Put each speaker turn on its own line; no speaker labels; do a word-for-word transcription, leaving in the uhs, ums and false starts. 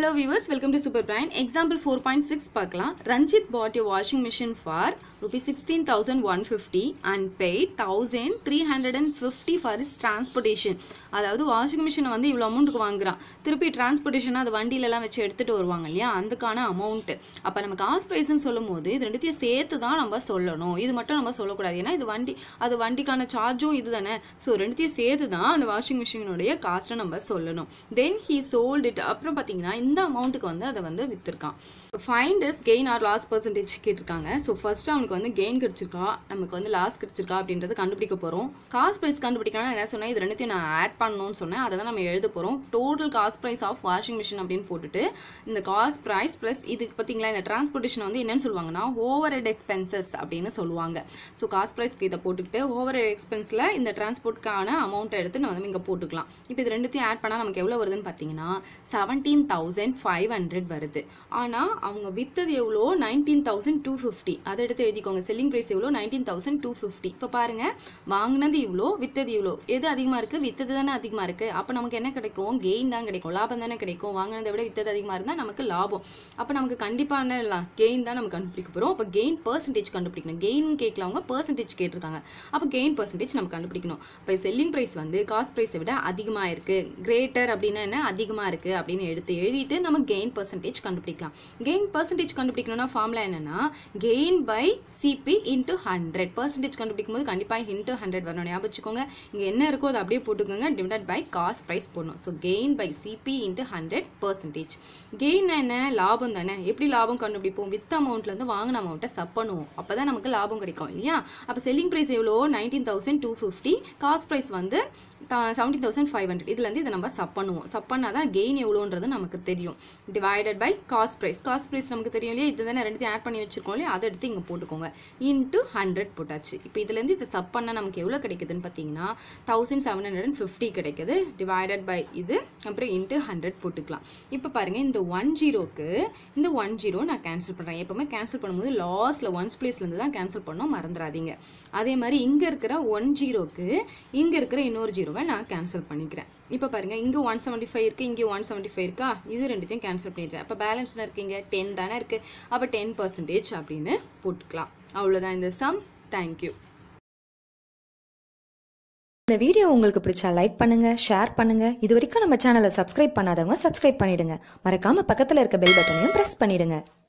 Hello viewers, welcome to Super Brain. Example four point six பார்க்கலாம். Ranjit bought a washing machine for rupees sixteen thousand one hundred fifty and paid one thousand three hundred fifty for its transportation. அதாவது washing மிஷினை வந்து இவ்வளோ அமௌண்ட்டுக்கு வாங்குறான், திருப்பி transportation அது வண்டியிலலாம் வச்சு எடுத்துகிட்டு வருவாங்க இல்லையா, அதுக்கான அமௌண்ட்டு. அப்போ நம்ம காஸ்ட் ப்ரைஸ்ன்னு சொல்லும் போது இது ரெண்டுத்தையும் சேர்த்து தான் நம்ம சொல்லணும், இது மட்டும் நம்ம சொல்லக்கூடாது. ஏன்னா இது வண்டி, அது வண்டிக்கான சார்ஜும் இது தானே. ஸோ ரெண்டுத்தையும் சேர்த்து தான் அந்த வாஷிங் மிஷினுடைய காஸ்ட்டை நம்ம சொல்லணும். Then he sold it. அப்புறம் பார்த்தீங்கன்னா இந்த அமௌண்ட்டுக்கு வந்து அதை வந்து விற்றுருக்கான். Find is gain or loss percentage கேட்டிருக்காங்க. ஸோ ஃபர்ஸ்ட் அவனுக்கு வந்து கெயின் கிடைச்சிருக்கா, நமக்கு வந்து லாஸ் கிடைச்சிருக்கா அப்படின்றது கண்டுபிடிக்க போகிறோம். காஸ்ட் ப்ரைஸ் கண்டுபிடிக்கணும் என்ன சொன்னேன், இது ரெண்டுத்தையும் நான் ஆட் பண்ணணும்னு சொன்னேன், அதை தான் நம்ம எழுத போகிறோம். Total cost price of washing machine அப்படின்னு போட்டுட்டு இந்த காஸ்ட் ப்ரைஸ் ப்ளஸ் இதுக்கு பார்த்தீங்களா இந்த டிரான்ஸ்போர்ட்டேஷன் வந்து என்னன்னு சொல்லுவாங்கன்னா ஓவர் ஹெட் எக்ஸ்பென்சஸ் அப்படின்னு சொல்லுவாங்க. ஸோ காஸ்ட் ப்ரைஸ்க்கு இதை போட்டுக்கிட்டு ஓவர் ஹெட் எக்ஸ்பென்ஸில் இந்த டிரான்ஸ்போர்ட்கான அமௌண்ட்டை எடுத்து நம்ம வந்து இங்கே போட்டுக்கலாம். இப்போ இது ரெண்டுத்தையும் ஆட் பண்ணால் நமக்கு எவ்வளோ வருதுன்னு பார்த்தீங்கன்னா செவன்டீன் தௌசண்ட் ஃபைவ் ஹண்ட்ரட் வருது. ஆனால் அவங்க வித்தது எவ்வளோ நைன்டீன் தௌசண்ட் டூ ஃபிஃப்டி. அதை எடுத்து எழுதிக்கோங்க. செல்லிங் ப்ரைஸ் எவ்வளோ நைன்டீன் தௌசண்ட் டூ ஃபிஃப்டி. இப்போ பாருங்க, வாங்கினது இவ்வளோ, வித்தது இவ்வளோ, எது அதிகமாக இருக்குது, வித்தது தானே அதிகமாக இருக்குது. அப்போ நமக்கு என்ன கிடைக்கும், கெயின் தான் கிடைக்கும், லாபம் தானே கிடைக்கும். வாங்கினதை விட வித்தது அதிகமாக இருந்தால் நமக்கு லாபம். அப்போ நமக்கு கண்டிப்பாக என்ன கெயின் தான் நம்ம கண்டுபிடிக்க போகிறோம். அப்போ கெயின் பர்சன்டேஜ் கண்டுபிடிக்கணும். கெயின் கேட்கல, அவங்க பர்சன்டேஜ் கேட்டிருக்காங்க. அப்போ கெயின் பர்சன்டேஜ் நம்ம கண்டுபிடிக்கணும். இப்போ செல்லிங் ப்ரைஸ் வந்து காஸ்ட் ப்ரைஸை விட அதிகமாக இருக்குது, கிரேட்டர் அப்படின்னா என்ன அதிகமாக இருக்குது அப்படின்னு எடுத்து எழுதிட்டு நம்ம கெயின் பர்சன்டேஜ் கண்டுபிடிக்கலாம். கெயின் பர்சன்டேஜ் கண்டுபிடிக்கணும்னா ஃபார்முலா என்னன்னா gain by CP into hundred. Percentage கண்டுபிடிக்கும் போது கண்டிப்பாக இன்ட்டு ஹண்ட்ரட் வரணும். ஞாபகம் வச்சுக்கோங்க. இங்கே என்ன இருக்கோ அதை அப்படியே போட்டுக்கோங்க, டிவைடட் பை காஸ்ட் ப்ரைஸ் போடணும். So gain by CP into hundred percentage. Gain என்ன, லாபம் தானே. எப்படி லாபம் கண்டுபிடிப்போம், வித் அமௌண்ட்லேருந்து வாங்கின அமௌண்ட்டை சப் பண்ணுவோம், அப்போ தான் நமக்கு லாபம் கிடைக்கும் இல்லையா. அப்போ செல்லிங் ப்ரைஸ் எவ்வளோ nineteen thousand two fifty, cost price வந்து செவன்டீன் தௌசண்ட் ஃபைவ் ஹண்ட்ரட். இதுலேருந்து இதை நம்ம சப் பண்ணுவோம். சப் பண்ணால் தான் கெயின் எவ்வளோன்றது நமக்கு தெரியும். Divided by cost price. Cost price நமக்கு தெரியும் இல்லையா, இது தானே ரெண்டுத்தையும் ஆட் பண்ணி வச்சிருக்கோம் இல்லையா, அதை எடுத்து இங்கே போட்டுக்கோங்க. இன்ட்டு ஹண்ட்ரட் போட்டாச்சு. இப்போ இதுலேருந்து இதை சப் பண்ணால் நமக்கு எவ்வளோ கிடைக்குதுன்னு பார்த்தீங்கன்னா thousand seven hundred and fifty கிடைக்குது. டிவைடட் பை இது, அப்புறம் இன்ட்டு ஹண்ட்ரட் போட்டுக்கலாம். இப்போ பாருங்கள், இந்த ஒன் ஜீரோக்கு இந்த ஒன் ஜீரோ நான் கேன்சல் பண்ணுறேன். எப்போவுமே கேன்சல் பண்ணும்போது லாஸ்ட்டில் ஒன்ஸ் பிளேஸ்லேருந்து தான் கேன்சல் பண்ணோம், மறந்துடாதீங்க. அதே மாதிரி இங்கே இருக்கிற ஒன் ஜீரோக்கு இங்கே இருக்கிற இன்னொரு ஜீரோவை நான் கேன்சல் பண்ணிக்கிறேன். இப்போ பாருங்கள், இங்கே ஒன் செவன்ட்டி ஃபைவ் இருக்குது, இங்கே ஒன் செவன்ட்டி ஃபைவ் இருக்கா, இது ரெண்டுத்தையும் கேன்சல் பண்ணிடுறேன். அப்போ பேலன்ஸ்னா இருக்கீங்க டென் தானே இருக்குது. அப்போ டென் பர்சன்டேஜ் அப்படின்னு போட்டுக்கலாம். அவ்வளோதான் இந்த சம். தேங்க்யூ.
இந்த வீடியோ உங்களுக்கு பிடிச்சா லைக் பண்ணுங்க, ஷேர் பண்ணுங்க. இது வரைக்கும் நம்ம சேனலை சப்ஸ்கிரைப் பண்ணாதவங்க சப்ஸ்கிரைப் பண்ணிடுங்க. மறக்காம பக்கத்தில் இருக்க பெல் பட்டனையும் பிரஸ் பண்ணிடுங்க.